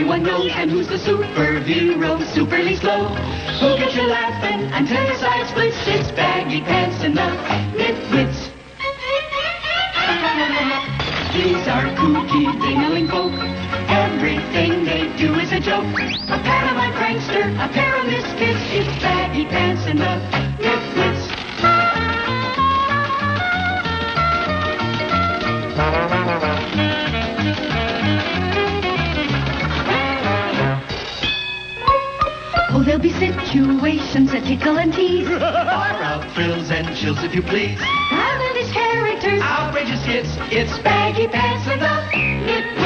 everyone knows. And who's the superhero? Superly slow. Who'll get you laughing until your side splits? It's Baggy Pants and the Nitwits. These are kooky, dingling folk. Everything they do is a joke. A pantomime prankster, a pair of misfits. It's Baggy Pants and the Nitwits. Oh, there'll be situations that tickle and tease. Far out thrills and chills, if you please. Outlandish characters, outrageous hits. It's Baggy Pants and the Nitwits.